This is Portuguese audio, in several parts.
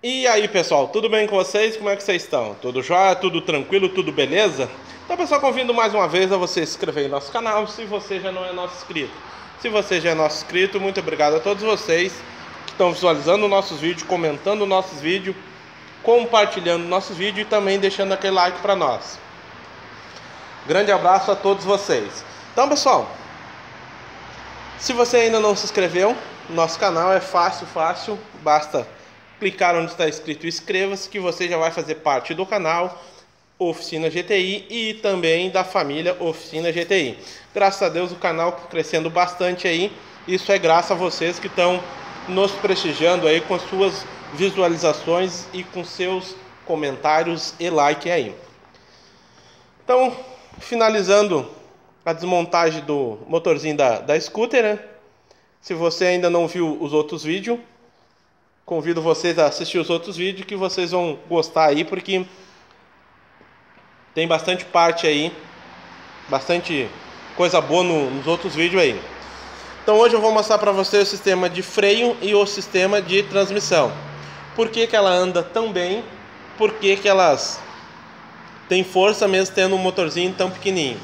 E aí pessoal, tudo bem com vocês? Como é que vocês estão? Tudo jóia? Tudo tranquilo? Tudo beleza? Então pessoal, convido mais uma vez a você se inscrever em nosso canal se você já não é nosso inscrito. Se você já é nosso inscrito, muito obrigado a todos vocês que estão visualizando nossos vídeos, comentando nossos vídeos, compartilhando nossos vídeos e também deixando aquele like para nós. Grande abraço a todos vocês. Então pessoal, se você ainda não se inscreveu, nosso canal é fácil, basta clicar onde está escrito inscreva-se que você já vai fazer parte do canal Oficina GTI e também da família Oficina GTI. Graças a Deus o canal está crescendo bastante aí. Isso é graças a vocês que estão nos prestigiando aí com suas visualizações e com seus comentários e like aí. Então, finalizando a desmontagem do motorzinho da scooter, né? Se você ainda não viu os outros vídeos, convido vocês a assistir os outros vídeos que vocês vão gostar aí, porque tem bastante parte aí, bastante coisa boa nos outros vídeos aí. Então hoje eu vou mostrar para vocês o sistema de freio e o sistema de transmissão. Por que que ela anda tão bem, por que que elas têm força mesmo tendo um motorzinho tão pequenininho.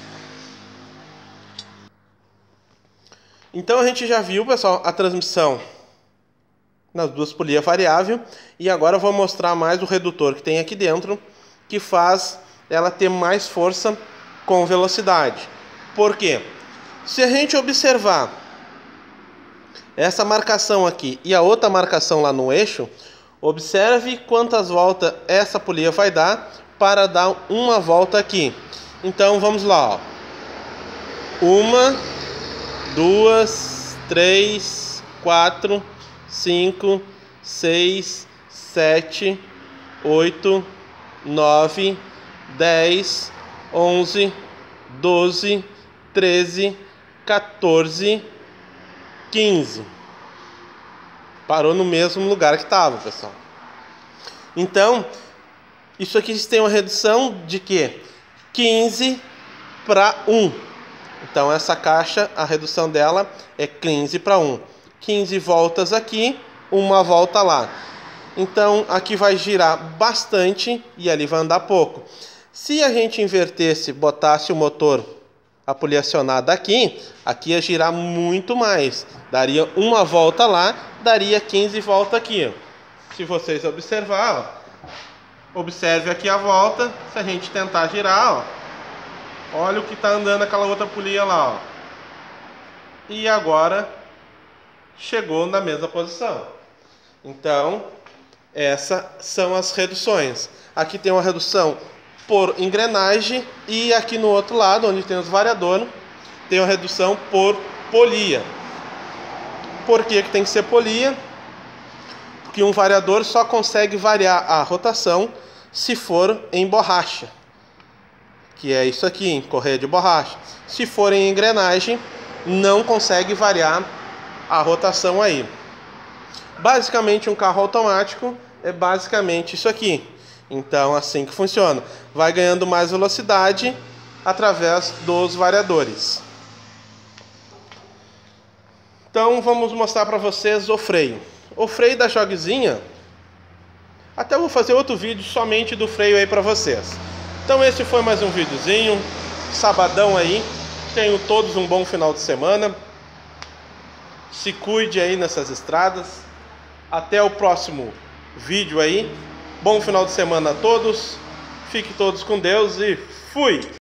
Então a gente já viu, pessoal, a transmissão nas duas polias variável, e agora eu vou mostrar mais o redutor que tem aqui dentro, que faz ela ter mais força com velocidade. Por quê? Se a gente observar essa marcação aqui e a outra marcação lá no eixo, observe quantas voltas essa polia vai dar para dar uma volta aqui. Então vamos lá, ó. 1, 2, 3, 4, 5, 6, 7, 8, 9, 10, 11, 12, 13, 14, 15. Parou no mesmo lugar que estava, pessoal. Então, isso aqui tem uma redução de quê? 15 para 1. Então, essa caixa, a redução dela é 15 para 1. 15 voltas aqui, uma volta lá. Então aqui vai girar bastante e ali vai andar pouco. Se a gente invertesse, botasse o motor, a polia acionada aqui ia girar muito mais. Daria uma volta lá, daria 15 voltas aqui. Se vocês observar, ó, observe aqui a volta. Se a gente tentar girar, ó, olha o que está andando aquela outra polia lá, ó. E agora chegou na mesma posição. Então, essas são as reduções. Aqui tem uma redução por engrenagem e aqui no outro lado, onde tem os variadores, tem uma redução por polia. Por que que tem que ser polia? Porque um variador só consegue variar a rotação se for em borracha, que é isso aqui, em correia de borracha. Se for em engrenagem, não consegue variar a rotação aí. Basicamente um carro automático é basicamente isso aqui. Então assim que funciona. Vai ganhando mais velocidade através dos variadores. Então vamos mostrar para vocês o freio. O freio da Jogzinha, até vou fazer outro vídeo somente do freio aí para vocês. Então esse foi mais um videozinho, sabadão aí. Tenham todos um bom final de semana. Se cuide aí nessas estradas. Até o próximo vídeo aí. Bom final de semana a todos. Fiquem todos com Deus e fui!